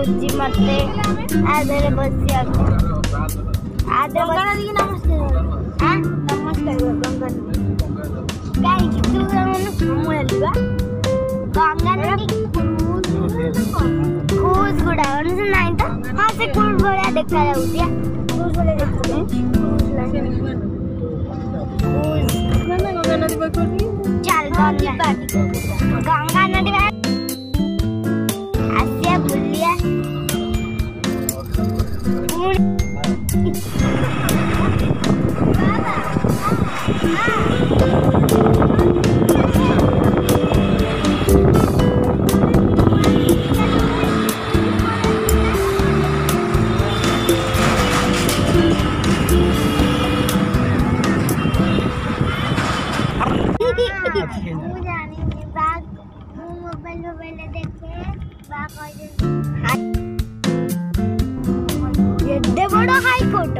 ଲାଗୁଛି ମତେ ଆଦେରେ ବସିବାକୁ। ଗଙ୍ଗା ନଦୀ ନମସ୍କାର। ନମସ୍କାର ଗଙ୍ଗା ନଦୀ। କାହିଁକି ତୁ ମୁଁ ହେଲି ବା ଗଙ୍ଗା ନଦୀ କ୍ରୁଜ୍ ଗୁଡା ନାହିଁ ତ? ହଁ ସେ କ୍ରୁଜ୍ ଭଳିଆ ଦେଖାଯାଉଛି। କ୍ରୁଜ୍ ଭଳିଆ ଦେଖାଯାଉଛି। ଗଙ୍ଗା ନଦୀ ପାଖରେ ଚାଲ ଗଙ୍ଗା ନଦୀ ଆସିଆ ବୁଲିଆ। एड्डे बड़ा हाई कोर्ट